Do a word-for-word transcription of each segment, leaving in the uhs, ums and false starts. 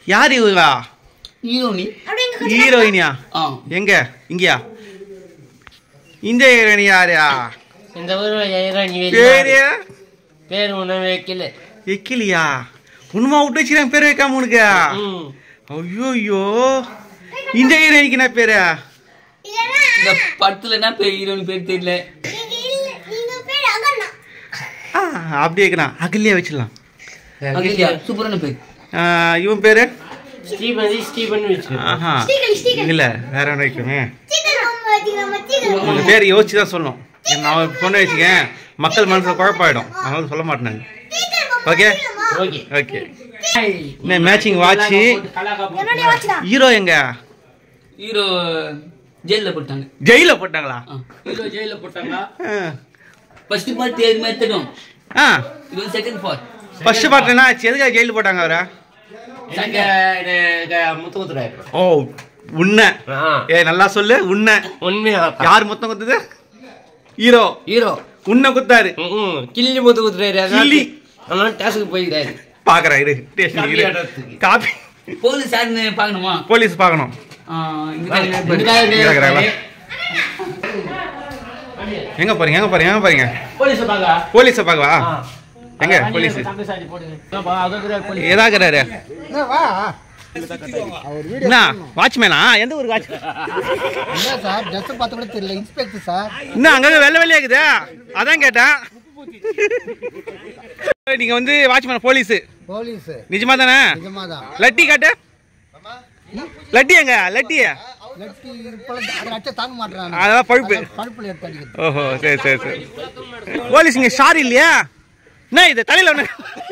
யார் இவங்களா? ஹீரோனி. ஹீரோயினியா? எங்க இங்கயா? இந்த ஹீரோயினி யாரா? இந்த ஊர்ல ஹீரோயினி பேரு பேர் ஒண்ணு வைக்கல. வைக்கலையா? உண்மை விட்டு வச்சுக்கிறேன் பேர் வைக்காம உனக்கு? ஐயோ ஐயோ, இந்த ஹீரோயினிக்கு என்ன பேரு? இந்த படத்துல என்ன பேர் ஹீரோயின் பேர் தெரியல. அப்படி வைக்கலாம், அகல்யா வச்சிடலாம். அகல்யா சூப்பரான பேர். இவன் பேரு ஸ்டீபன். ஸ்டீபன் வச்சு இல்ல வேற ஒன்று வைக்குமே. உங்க பேர் யோசிச்சு தான் சொல்லணும். நான் சொன்ன வச்சுக்கேன் மக்கள் மனசுல குழப்பாயிடும், அதனால சொல்ல மாட்டேனாங்க. Okay okay. Matching watch. Hero எங்க? ஹீரோ ஜெயில போட்டாங்க. ஜெயில போட்டாங்களா? ஹீரோ ஜெயில போட்டாங்களா? ஃபர்ஸ்ட் பார்ட் ஏழு மேத்தடும். ஆ இது செகண்ட் பார்ட். ஃபர்ஸ்ட் பார்ட்னா எதுக்கு ஜெயில போட்டாங்க அவரை? சங்க முத்து குத்துறாரு. ஓ உண்மை. ஏ நல்லா சொல்லு. உண்மை உண்மையா? யார் முத்தம் குத்துது? ஹீரோ. ஹீரோ உன்னை குத்தாரு. கிள்ளி முத்து குத்துறாரு. கிள்ளி அதனால டேஸ்க்கு போயிறாரு. பாக்குறேன் இரு ஸ்டேஷன் இரு. காபி போலீஸ் யாருன்னு பார்க்கணுமா? போலீஸ் பார்க்கணும். எங்க போறீங்க? எங்க போறீங்க? எங்க போறீங்க? போலீஸ் பார்க்க. போலீஸ் பார்க்கவா? எங்க போலீஸ்? ஏதாக்குறாரு? என்ன வாட்ச்மேனா? எந்த ஊருக்கு வாட்ச்? என்ன சார் ட்ரெஸ் பார்த்து கூட தெரியல. Inspector sir. என்ன அங்க வெள்ளை வெள்ளையா இருக்குது? அதான் கேட்டேன். நீங்க வந்து வாட்ச்மேன் போலீஸ்? போலீஸ். நிஜமா தானே? நிஜமா தான். லட்டி காட்டு. லட்டி எங்க? லட்டி லட்டி அத அச்ச தாங்க மாட்டறானே. அதான் பழுப்பு. பழுப்புல எடுத்து அடிக்குது. ஓஹோ சரி சரி சரி. போலீஸ்ங்க ஷார் இல்லையா? என்ன இது தலையில ஒண்ணு?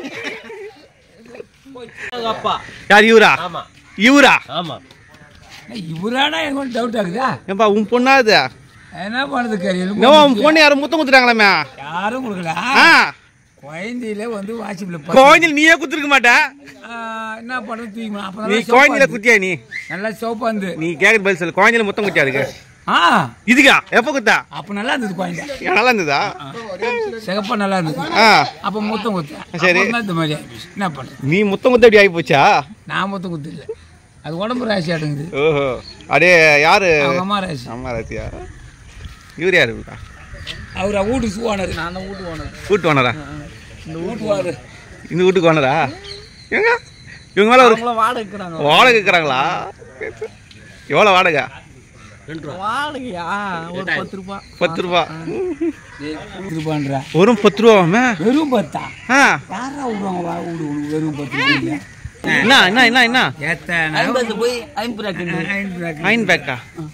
அப்பா யார் இவரா? ஆமா இவரா? ஆமா. இவரானா எனக்கு டவுட் ஆகுதா? ஏம்பா உன் பொண்ணாது என்ன பண்ணுது கரியல்? நோ உன் பொண்ணு யாரும் முத்தம் குத்துறாங்களாமே? யாரும் கொடுக்கல. ஆ கோயந்தில வந்து வாட்ச்ல கோயந்தில நீயே குத்திருக்க மாட்ட. என்ன பண்றது தூக்கிமா? அப்ப நீ கோயந்தில குத்தியா? நீ நல்லா சோப்பா வந்து நீ கேக்குற பதில் சொல்லு. கோயந்தில முத்தம் குத்தியா இருக்கு? ஆ இதுக்கா எப்ப குத்தா? அப்ப நல்லா இருந்தது கோயந்தா. நல்லா இருந்ததா? சிகப்பா நல்லா இருந்தது. ஆ அப்ப முத்தம் குத்தா. சரி இந்த மாதிரி என்ன பண்ற? நீ முத்தம் குத்த அப்படி ஆகி போச்சா? நான் முத்தம் குத்த இல்ல. அது உடம்பு ராசி ஆடுங்குது. ஓஹோ அடே யாரு? அம்மா ராசி. அம்மா ராசியா? இவர் யாரு? அவரா வீட்டுக்கு ஓனர். நான் தான் வீட்டு ஓனர். வீட்டு ஓனரா? இந்த வீட்டு ஓனர். இந்த வீட்டுக்கு ஓனரா? எங்க இவங்க மேல ஒரு வாடகை இருக்கிறாங்க. வாடகை இருக்கிறாங்களா? எவ்வளவு வாடகை? வாடகையா? ஒரு பத்து ரூபாய். பத்து ரூபாய். ரூபான்றா? வெறும் பத்து ரூபாமே? வெறும் பத்தா? யாரா விடுவாங்க வெறும் பத்து ரூபாய்? என்ன என்ன என்ன என்ன ஐம்பது போய் ஐம்பது ஐன் பேக்கா?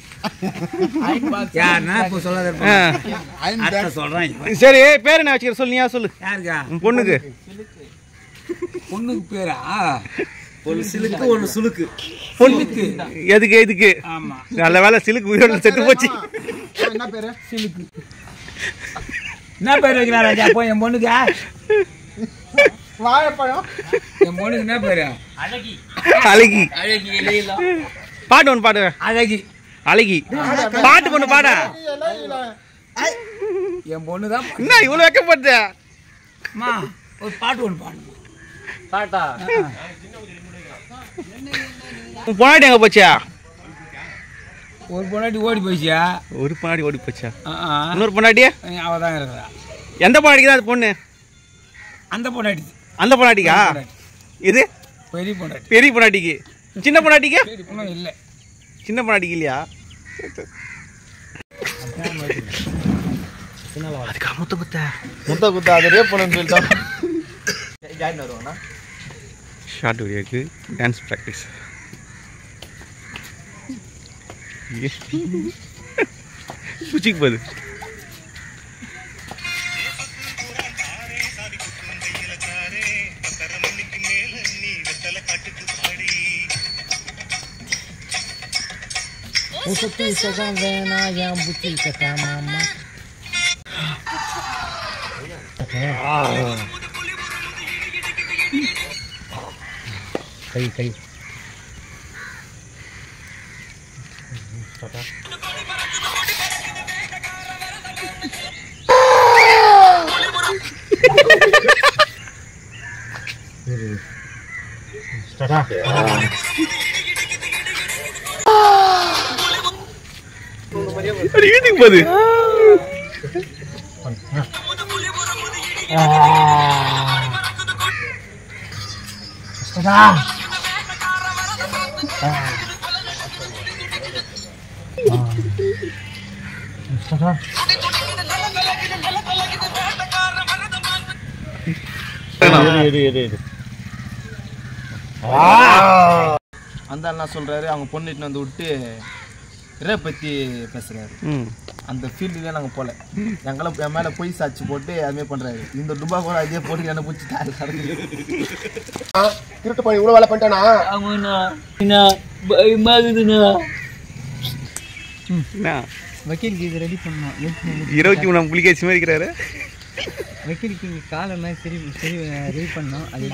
சரி பேர் என்ன வச்சுக்கிற சொல்லு. நீயா சொல்லு. உன் பொண்ணுக்கு? பொண்ணுக்கு பேரா? ஒரு சிலுக்கு ஒன்னு சுளுக்கு. பொண்ணுக்கு எதுக்கு? எதுக்கு? நல்ல வேலை சிலுக்கு உயிரோட செத்து போச்சு. என்ன பேரு? சிலுக்கு. என்ன பேர் வைக்கிறாரா ராஜா? போய் என் பொண்ணுக்கு வாழைப்பழம். என் பொண்ணுக்கு என்ன பேரு? அழகி. அழகி. அழகி இல்ல. பாட்டு ஒன்று பாடு. அழகி. அழகி பாட்டு பொண்ணு பாட. என் பொண்ணுதான். என்ன இவ்வளவு வைக்கப்படுது? ஒரு பாட்டு ஒன்று பாடு. பாட்டா? உன் பொண்டாட்டி எங்க போச்சா? ஒரு பொண்டாட்டி ஓடி போயிச்சியா? ஒரு பொண்டாட்டி ஓடி போச்சா? இன்னொரு பொண்டாட்டியா? அவ தான் இருக்கிறா. எந்த பொண்டாட்டிக்கு தான் அது பொண்ணு? அந்த பொண்டாட்டி. அந்த பொண்டாட்டிக்கா? இது பெரிய பொண்டாட்டி. பெரிய பொண்டாட்டிக்கு. சின்ன பொண்டாட்டிக்கு இல்ல. சின்ன பொண்டாட்டிக்கு இல்லையா? அதுக்கா முத்த குத்த முத்த குத்த அது ரேப் பண்ணு சொல்லிட்டான். ஜாயின் வருவானா? ஷார்ட் வீடியோக்கு டான்ஸ் பிராக்டிஸ். சுச்சிக்கு போகுது. Usatu sagan vena yang buti kata mama. Kai kai. வீட்டுக்கு போகுது. அந்த அண்ணா சொல்றாரு அவங்க பொண்ணு வந்து விட்டு ரேப் பத்தி பேசுறாரு. அந்த ஃபீல்டுல நாங்க போல எங்களை என் மேல பொய் சாட்சி போட்டு அதுமாதிரி பண்றாரு. இந்த டுபா கூட அதே போட்டு என்ன பிடிச்சி திருட்டு பண்ணி இவ்வளவு வேலை பண்ணிட்டானா? வக்கீலுக்கு இது ரெடி பண்ணோம். இருபத்தி மூணாம் புலிகேசி மாதிரி இருக்கிறாரு. வக்கீலுக்கு இங்கே காலை மாதிரி சரி சரி ரெடி பண்ணோம். அது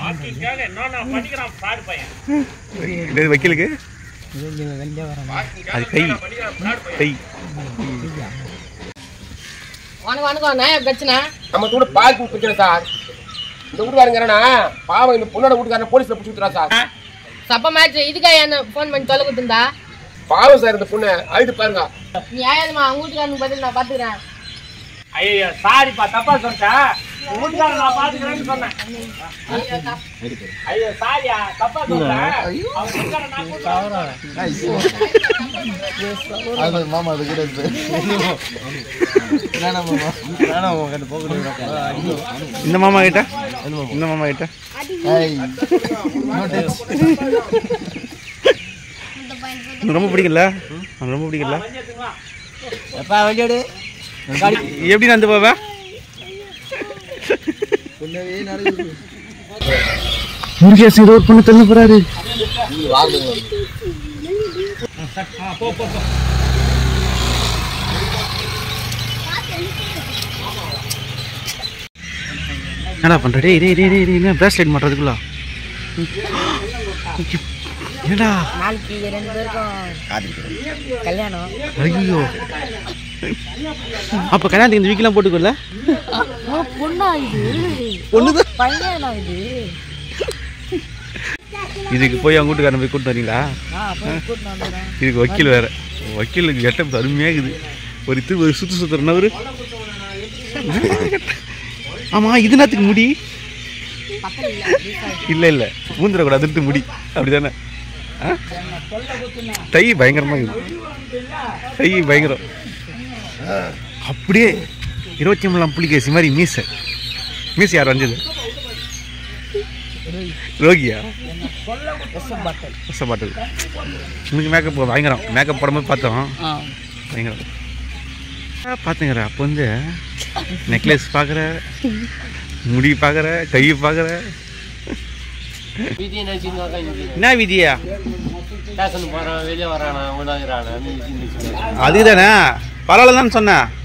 வக்கீலுக்கு வெளியே வரோம். அது கை கை வணக்கம் வணக்கம். நான் பிரச்சனை நம்ம கூட பார்க்கிங் பிரச்சனை சார். இந்த வீட்டுக்காரங்க பாவம் இந்த பொண்ணோட வீட்டுக்காரன் போலீஸ்ல பிடிச்சி விட்டுறா சார். சப்ப மேட்ச் இதுக்கா என்ன ஃபோன் பண்ணி தொலை கொடுத்துருந்தா? பாவம் சார் இந்த பொண்ணு அழுது பாருங்க. நீ ஆயாதுமா அவங்க வீட்டுக்காரனுக்கு பதில் நான் பாத்துக்கிறேன். ஐயோ சாரிப்பா, தப்பா சொல்லிட்டேன். வீட்டுக்காரன் நான் பாத்துக்கிறேன்னு சொன்னேன். ஐயோ சாரியா, தப்பா சொல்லிட்டேன். மாமா அது கூட இந்த மாமா கிட்ட இந்த மாமா கிட்ட ரொம்ப பிடிக்கல ரொம்ப பிடிக்கல. எப்படி நடந்து போவ? முருகேஷ் ஏதோ ஒரு பொண்ணு தள்ள போறாரு. என்னடா பண்ற? டேய் டேய் டேய் டேய் என்ன பிரேஸ்லெட் மாட்டறதுக்குள்ள என்னடா? நாளைக்கு ரெண்டு பேருக்கும் கல்யாணம். ஐயோ, அப்ப கல்யாணத்துக்கு இந்த வீக்கெல்லாம் போட்டுக்கல. பொண்ணா இது? பொண்ணுதான். பையனா இது? இதுக்கு போய் அவங்க வீட்டுக்காரன் போய் கூட்டு வரீங்களா? இதுக்கு வக்கீல் வேற. வக்கீலுக்கு கெட்டப் அருமையாக இருக்குது. ஒரு இது ஒரு சுற்று சுற்றுறனா ஒரு ஆமாம். இது நேரத்துக்கு முடி இல்லை இல்லை ஊந்துடக்கூடாது, அதிர்த்து முடி அப்படிதானே? டை பயங்கரமாக இருக்குது. டை பயங்கரம். அப்படியே இருபத்தி மூணாம் புலிகேசி மாதிரி மீசை. மீசை யார் வந்தது? ரோகியா பாட்டில். இன்னைக்கு மேக்கப் பயங்கரம். மேக்கப் போடும்போது பார்த்தோம் பயங்கரம் பார்த்துங்கிற. அப்போ வந்து நெக்லஸ் பார்க்குற, முடி பார்க்குற, கை பார்க்குற. என்ன விதியா? வெளியே வரானா அதுக்குதானே பரவாயில்ல தான் சொன்னேன்.